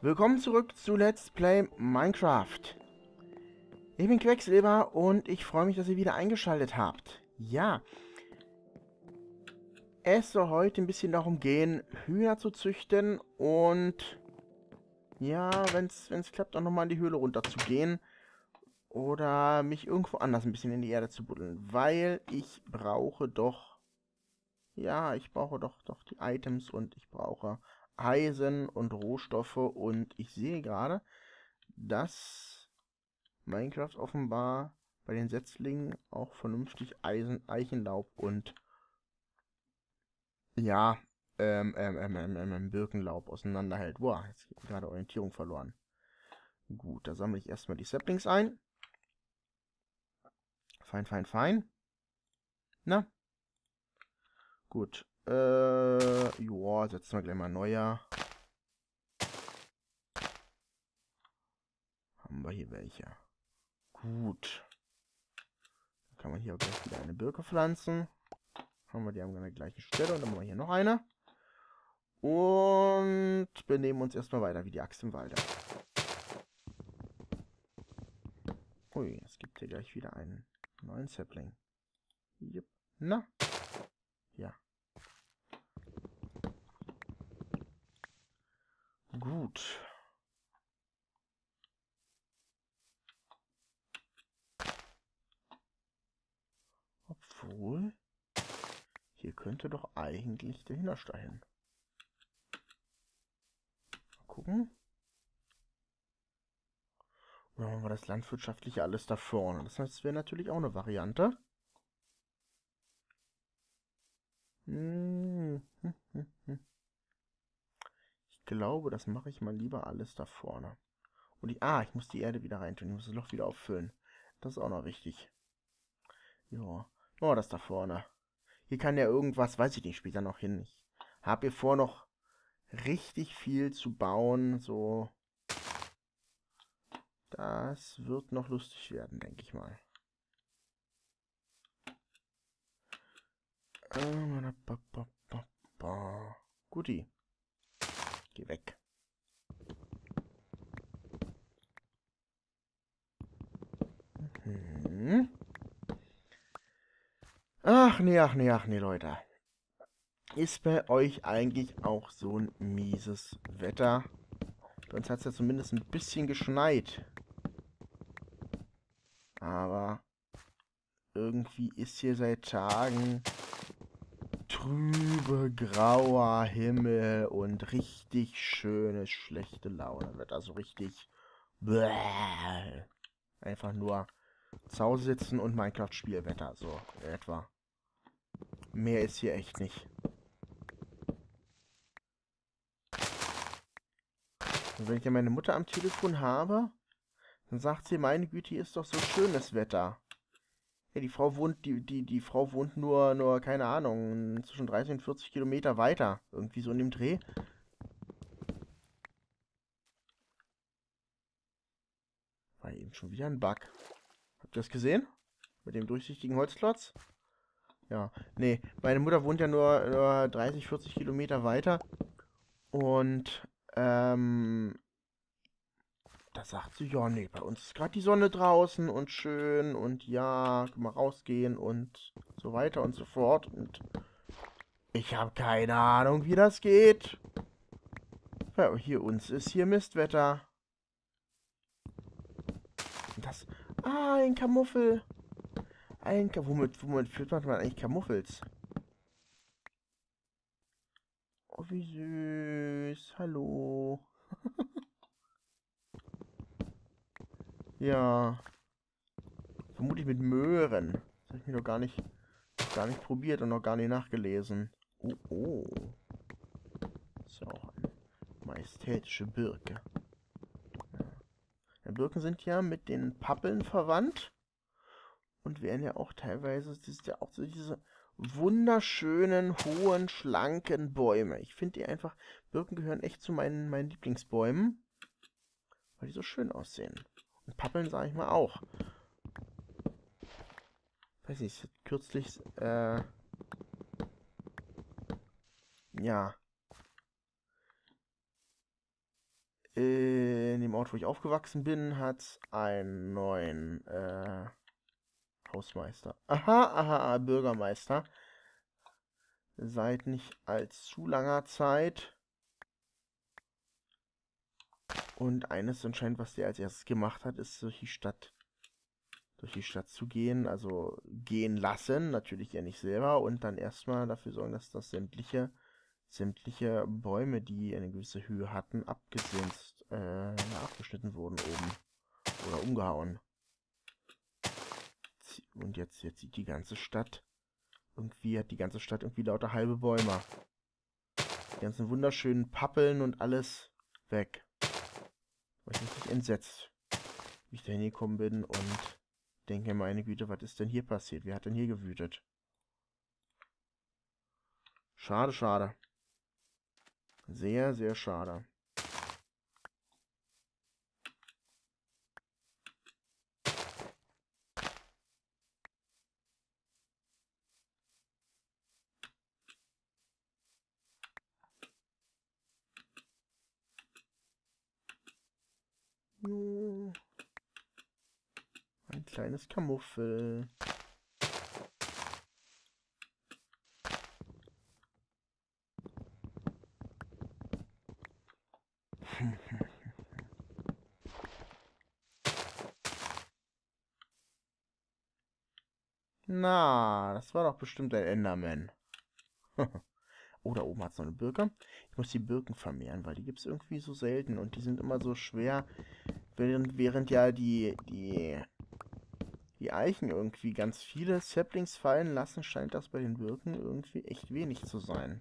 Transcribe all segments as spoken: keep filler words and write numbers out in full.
Willkommen zurück zu Let's Play Minecraft. Ich bin Quecksilber und ich freue mich, dass ihr wieder eingeschaltet habt. Ja, es soll heute ein bisschen darum gehen, Hühner zu züchten und ja, wenn es klappt, auch nochmal in die Höhle runter zu gehen oder mich irgendwo anders ein bisschen in die Erde zu buddeln, weil ich brauche doch, ja, ich brauche doch, doch die Items und ich brauche Eisen und Rohstoffe und ich sehe gerade, dass Minecraft offenbar bei den Setzlingen auch vernünftig Eisen, Eichenlaub und ja, ähm, ähm, ähm, ähm, ähm, ähm, Birkenlaub auseinanderhält. Boah, jetzt habe ich gerade Orientierung verloren. Gut, da sammle ich erstmal die Saplings ein. Fein, fein, fein. Na? Gut. Äh, joa, setzen wir gleich mal neuer. Haben wir hier welche? Gut. Dann kann man hier auch gleich wieder eine Birke pflanzen. Haben wir die an der gleichen Stelle und dann haben wir hier noch eine. Und benehmen uns erstmal weiter wie die Axt im Walde. Ui, es gibt hier gleich wieder einen neuen Sapling. Yep. Na? Ja. Gut. Obwohl, hier könnte doch eigentlich der Hühnerstall hin. Mal gucken. Oder machen wir das landwirtschaftliche alles da vorne. Das heißt, das wäre natürlich auch eine Variante. Hm, hm, hm, hm. Ich glaube, das mache ich mal lieber alles da vorne. Und die, ah, ich muss die Erde wieder reintun. Ich muss das Loch wieder auffüllen. Das ist auch noch wichtig. Ja. Oh, das da vorne. Hier kann ja irgendwas, weiß ich nicht, später noch hin. Ich habe hier vor, noch richtig viel zu bauen. So. Das wird noch lustig werden, denke ich mal. Guti. Geh weg. Mhm. Ach nee, ach nee, ach nee, Leute. Ist bei euch eigentlich auch so ein mieses Wetter? Bei uns hat es ja zumindest ein bisschen geschneit. Aber irgendwie ist hier seit Tagen trübe, grauer Himmel und richtig schönes, schlechte Laune. Wird also richtig bläh. Einfach nur zu Hause sitzen und Minecraft-Spielwetter, so etwa. Mehr ist hier echt nicht. Und wenn ich ja meine Mutter am Telefon habe, dann sagt sie, meine Güte, hier ist doch so schönes Wetter. Ja, die Frau wohnt, die, die, die Frau wohnt nur, nur, keine Ahnung, zwischen dreißig und vierzig Kilometer weiter. Irgendwie so in dem Dreh. War eben schon wieder ein Bug. Habt ihr das gesehen? Mit dem durchsichtigen Holzklotz? Ja, nee, meine Mutter wohnt ja nur, nur dreißig, vierzig Kilometer weiter. Und, ähm, da sagt sie, ja, nee, bei uns ist gerade die Sonne draußen und schön und ja, können wir rausgehen und so weiter und so fort. Und ich habe keine Ahnung, wie das geht. Ja, hier uns ist hier Mistwetter. Das. Ah, ein Kamuffel. Ein Ka womit, womit führt man eigentlich Kamuffels? Oh, wie süß. Hallo. Ja. Vermutlich mit Möhren. Das habe ich mir doch gar nicht, gar nicht probiert und noch gar nicht nachgelesen. Oh, oh. Das ist ja auch eine majestätische Birke. Ja, Birken sind ja mit den Pappeln verwandt. Und werden ja auch teilweise, das ist ja auch so diese wunderschönen, hohen, schlanken Bäume. Ich finde die einfach, Birken gehören echt zu meinen, meinen Lieblingsbäumen, weil die so schön aussehen. Und Pappeln sage ich mal auch. Weiß nicht, kürzlich, äh, ja, In dem Ort, wo ich aufgewachsen bin, hat es einen neuen äh, Hausmeister. Aha, aha, aha, Bürgermeister. Seit nicht allzu langer Zeit. Und eines anscheinend, was der als erstes gemacht hat, ist durch die Stadt, durch die Stadt zu gehen. Also gehen lassen, natürlich er nicht selber. Und dann erstmal dafür sorgen, dass das sämtliche, sämtliche Bäume, die eine gewisse Höhe hatten, abgesenzt, äh, abgeschnitten wurden oben. Oder umgehauen. Und jetzt, jetzt sieht die ganze Stadt, irgendwie hat die ganze Stadt irgendwie lauter halbe Bäume. Die ganzen wunderschönen Pappeln und alles weg. Ich bin richtig entsetzt, wie ich da hingekommen bin und denke, meine Güte, was ist denn hier passiert? Wer hat denn hier gewütet? Schade, schade. Sehr, sehr schade. Jo. Ein kleines Kamuffel. Na, das war doch bestimmt ein Enderman. Oh, da oben hat es noch eine Birke. Ich muss die Birken vermehren, weil die gibt es irgendwie so selten und die sind immer so schwer. Während, während ja die, die, die Eichen irgendwie ganz viele Saplings fallen lassen, scheint das bei den Birken irgendwie echt wenig zu sein.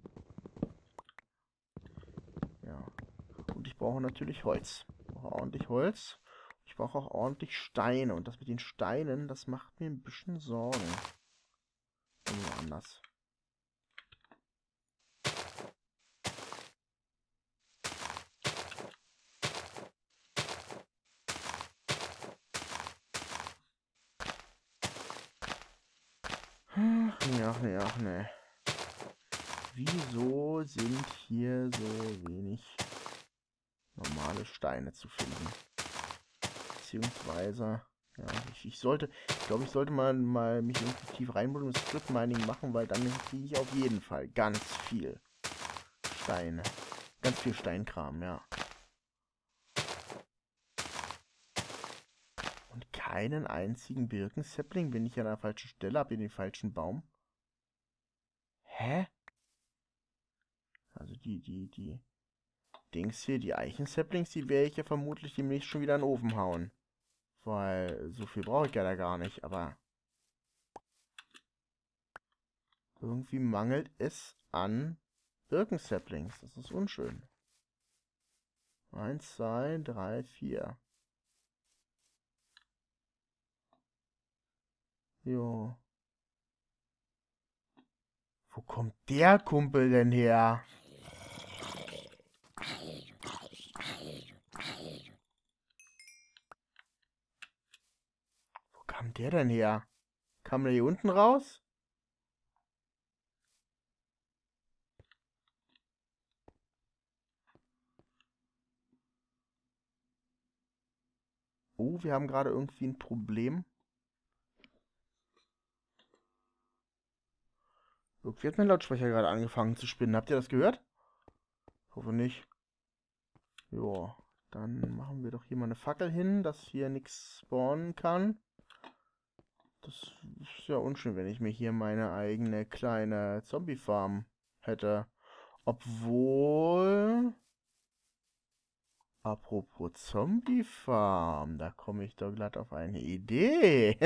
Ja. Und ich brauche natürlich Holz. Ich brauche ordentlich Holz. Ich brauche auch ordentlich Steine. Und das mit den Steinen, das macht mir ein bisschen Sorgen. Irgendwo anders. Ach nee, ach nee, ach nee. Wieso sind hier so wenig normale Steine zu finden? Beziehungsweise, ja, ich, ich sollte, ich glaube, ich sollte mal, mal mich irgendwie tief reinbuddeln und Strip Mining machen, weil dann kriege ich auf jeden Fall ganz viel Steine. Ganz viel Steinkram, ja. Und keinen einzigen Birken-Sapling? Bin ich an der falschen Stelle? Hab ich den falschen Baum? Hä? Also die, die, die Dings hier, die Eichen-Saplings, die werde ich ja vermutlich demnächst schon wieder in den Ofen hauen. Weil so viel brauche ich ja da gar nicht, aber irgendwie mangelt es an Birken-Saplings. Das ist unschön. Eins, zwei, drei, vier. Jo. Wo kommt der Kumpel denn her? Wo kam der denn her? Kam der hier unten raus? Oh, wir haben gerade irgendwie ein Problem. Irgendwie hat mein Lautsprecher gerade angefangen zu spinnen. Habt ihr das gehört? Hoffe nicht. Joa, dann machen wir doch hier mal eine Fackel hin, dass hier nichts spawnen kann. Das ist ja unschön, wenn ich mir hier meine eigene kleine Zombie-Farm hätte. Obwohl... Apropos Zombie-Farm, da komme ich doch glatt auf eine Idee.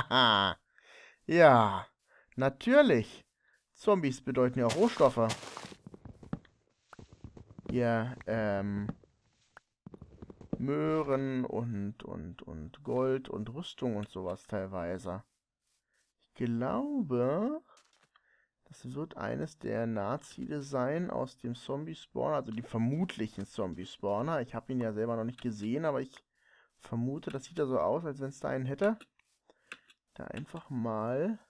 Ja, natürlich. Zombies bedeuten ja auch Rohstoffe. Ja, ähm... Möhren und, und, und Gold und Rüstung und sowas teilweise. Ich glaube, das wird eines der Nahziele sein aus dem Zombie-Spawner, also die vermutlichen Zombie-Spawner. Ich habe ihn ja selber noch nicht gesehen, aber ich vermute, das sieht ja so aus, als wenn es da einen hätte. Da einfach mal...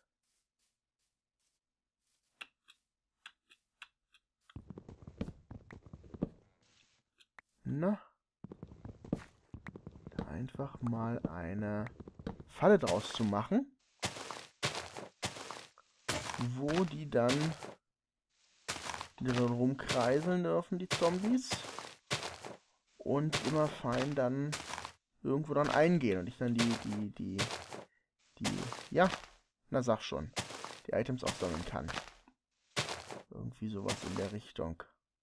Na? einfach mal eine Falle draus zu machen, wo die dann, die dann rumkreiseln dürfen, die Zombies, und immer fein dann irgendwo dann eingehen und ich dann die, die, die, die, ja, na sag schon, die Items auch sammeln kann. Irgendwie sowas in der Richtung.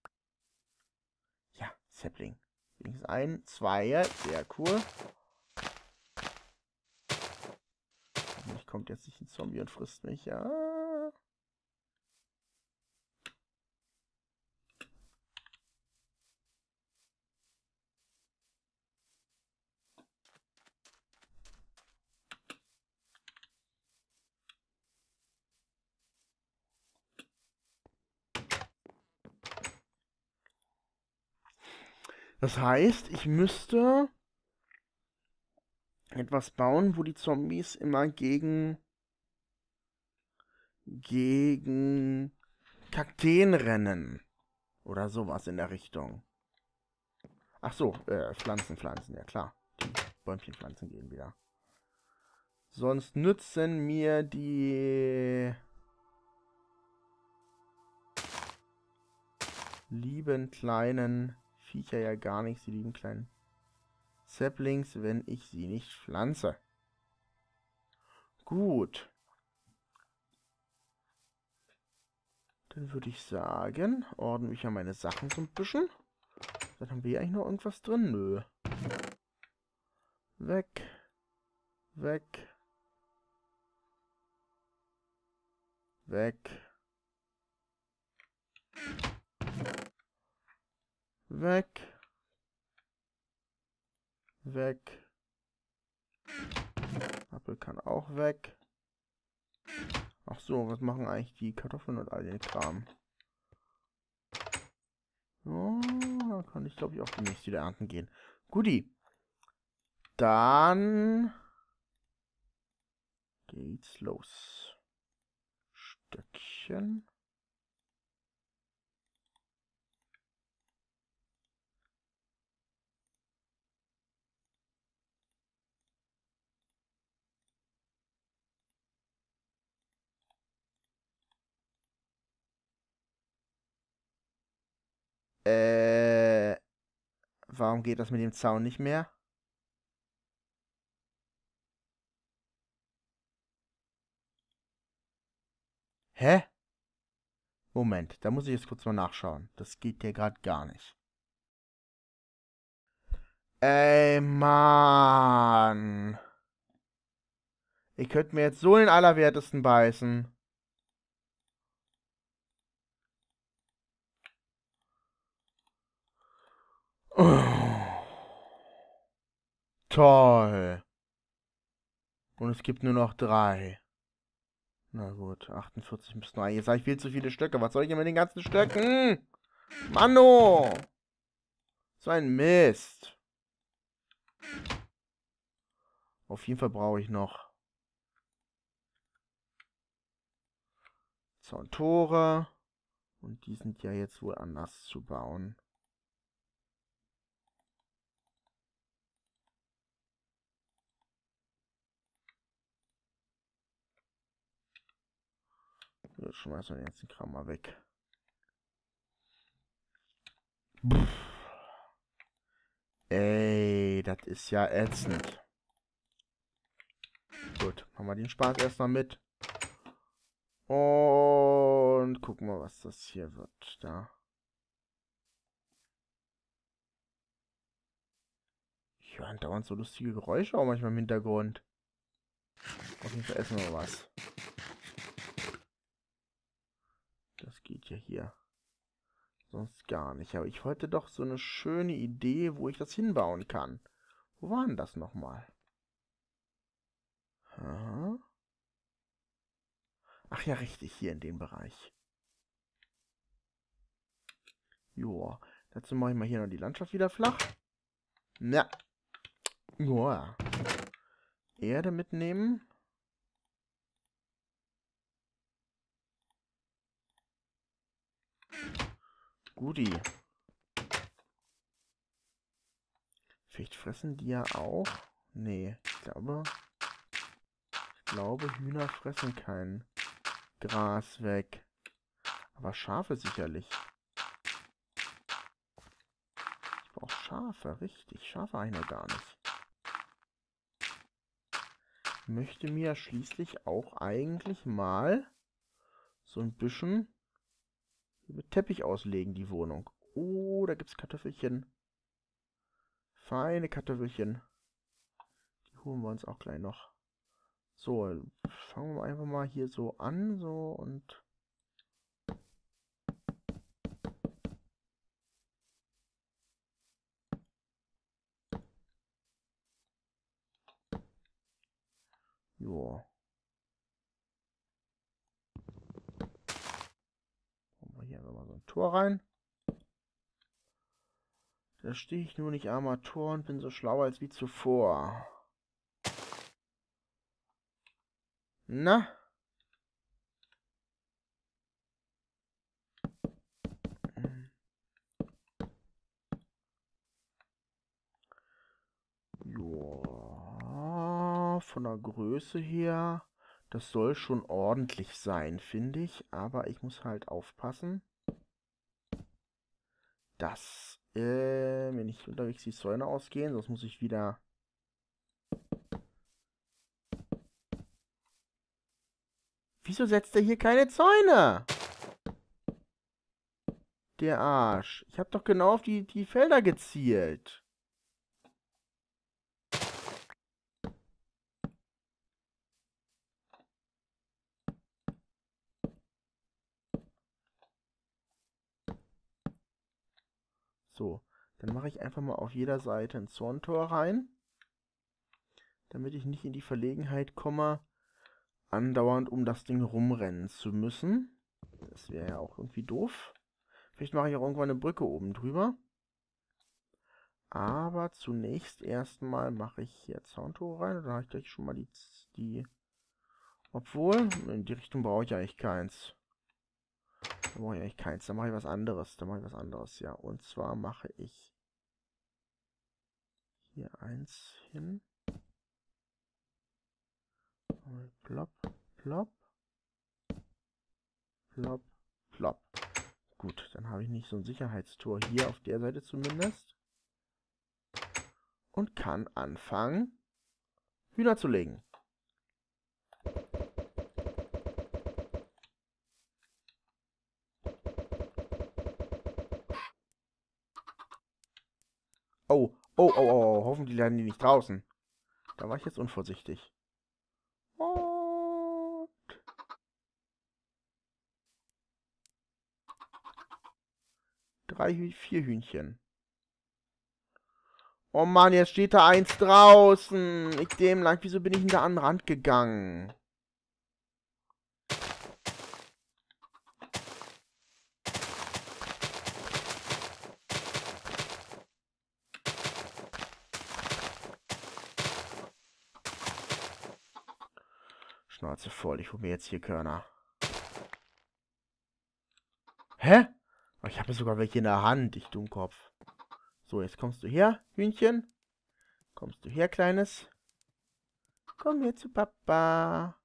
Ja, Sapling. Wenigstens ein, zwei, sehr cool. Hoffentlich kommt jetzt nicht ein Zombie und frisst mich, ja. Das heißt, ich müsste etwas bauen, wo die Zombies immer gegen gegen Kakteen rennen. Oder sowas in der Richtung. Ach so, äh, Pflanzen, Pflanzen, ja klar. Die Bäumchenpflanzen gehen wieder. Sonst nützen mir die lieben kleinen Viecher ja gar nichts, die lieben kleinen Saplings, wenn ich sie nicht pflanze. Gut. Dann würde ich sagen, ordne ich ja meine Sachen so ein bisschen. Dann haben wir hier eigentlich noch irgendwas drin. Nö. Weg. Weg. Weg. Weg. Weg. Apfel kann auch weg. Ach so, was machen eigentlich die Kartoffeln und all den Kram? Oh, da kann ich glaube ich auch demnächst wieder ernten gehen. Guti. Dann geht's los. Stöckchen. Äh, warum geht das mit dem Zaun nicht mehr? Hä? Moment, da muss ich jetzt kurz mal nachschauen. Das geht ja gerade gar nicht. Ey, Mann. Ich könnte mir jetzt so den Allerwertesten beißen. Oh. Toll. Und es gibt nur noch drei. Na gut, achtundvierzig müssen rein. Jetzt habe ich viel zu viele Stöcke. Was soll ich denn mit den ganzen Stöcken? Manno! So ein Mist. Auf jeden Fall brauche ich noch Zauntore. Und die sind ja jetzt wohl anders zu bauen. Jetzt schmeißen wir den ganzen Kram mal weg. Pff. Ey, das ist ja ätzend. Gut, machen wir den Spaß erstmal mit. Und gucken wir, was das hier wird. Da. Ich höre dauernd so lustige Geräusche auch manchmal im Hintergrund. Auf jeden Fall essen wir was. Das geht ja hier sonst gar nicht. Aber ich wollte doch so eine schöne Idee, wo ich das hinbauen kann. Wo war denn das nochmal? Aha. Ach ja, richtig, hier in dem Bereich. Joa, dazu mache ich mal hier noch die Landschaft wieder flach. Na. Joa. Erde mitnehmen. Guti. Vielleicht fressen die ja auch. Nee, ich glaube... Ich glaube, Hühner fressen kein Gras weg. Aber Schafe sicherlich. Ich brauche Schafe, richtig. Schafe habe ich noch gar nicht. Ich möchte mir schließlich auch eigentlich mal so ein bisschen mit Teppich auslegen, die Wohnung. Oh, da gibt es Kartoffelchen. Feine Kartoffelchen. Die holen wir uns auch gleich noch. So, fangen wir einfach mal hier so an, so und... Joa. Machen wir hier einfach mal so ein Tor rein. Da stehe ich nur nicht Armatur und bin so schlau als wie zuvor. Na? Joa, von der Größe her, das soll schon ordentlich sein, finde ich. Aber ich muss halt aufpassen, dass äh, mir nicht unterwegs die Zäune ausgehen, sonst muss ich wieder... Wieso setzt er hier keine Zäune? Der Arsch. Ich habe doch genau auf die, die Felder gezielt. So, dann mache ich einfach mal auf jeder Seite ein Zorntor rein, damit ich nicht in die Verlegenheit komme, andauernd um das Ding rumrennen zu müssen. Das wäre ja auch irgendwie doof. Vielleicht mache ich auch irgendwann eine Brücke oben drüber. Aber zunächst erstmal mache ich hier Zauntor rein. Dann habe ich gleich schon mal die... die Obwohl, in die Richtung brauche ich eigentlich keins. Da brauche ich eigentlich keins. Da mache ich was anderes. Da mache ich was anderes, ja. Und zwar mache ich hier eins hin. Plopp, plopp. Plopp, plopp. Gut, dann habe ich nicht so ein Sicherheitstor hier auf der Seite zumindest. Und kann anfangen, Hühner zu legen. Oh, oh, oh, oh, hoffentlich landen die nicht draußen. Da war ich jetzt unvorsichtig. Und... Drei, vier Hühnchen. Oh Mann, jetzt steht da eins draußen. Ich dem lang, wieso bin ich denn da an den Rand gegangen? Schnauze voll, ich hole mir jetzt hier Körner. Hä? Oh, ich habe sogar welche in der Hand, ich Dummkopf. So, jetzt kommst du her, Hühnchen. Kommst du her, Kleines. Komm her zu Papa.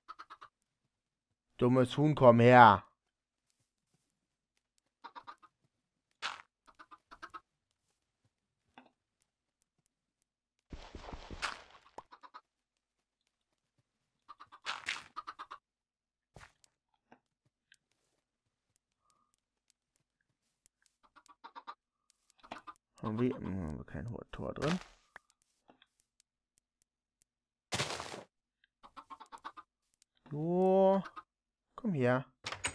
Dummes Huhn, komm her. Haben wir, haben wir kein Tor drin. So, komm her.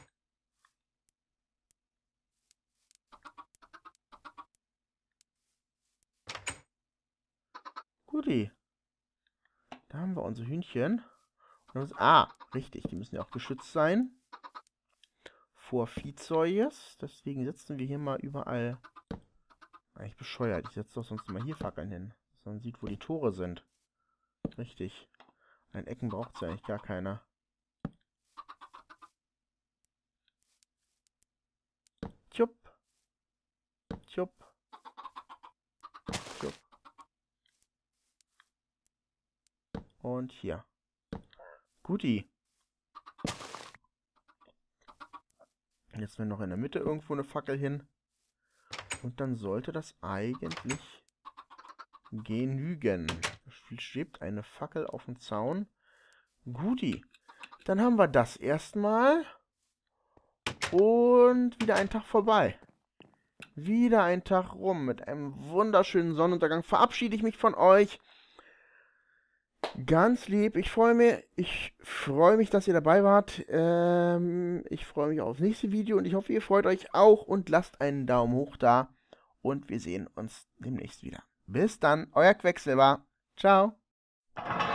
Guti. Da haben wir unsere Hühnchen. Und das, ah, richtig, die müssen ja auch geschützt sein. Vor Viehzeuges. Deswegen setzen wir hier mal überall... Eigentlich bescheuert. Ich setze doch sonst mal hier Fackeln hin. Dass man sieht, wo die Tore sind. Richtig. An Ecken braucht es ja eigentlich gar keiner. Tjupp. Tjupp. Tjupp. Und hier. Guti. Jetzt wäre noch in der Mitte irgendwo eine Fackel hin. Und dann sollte das eigentlich genügen. Da schwebt eine Fackel auf dem Zaun. Guti. Dann haben wir das erstmal. Und wieder ein Tag vorbei. Wieder ein Tag rum. Mit einem wunderschönen Sonnenuntergang verabschiede ich mich von euch. Ganz lieb. Ich freue mich, ich freue mich, dass ihr dabei wart. Ähm, ich freue mich aufs nächste Video und ich hoffe, ihr freut euch auch und lasst einen Daumen hoch da. Und wir sehen uns demnächst wieder. Bis dann, euer Quecksilber. Ciao.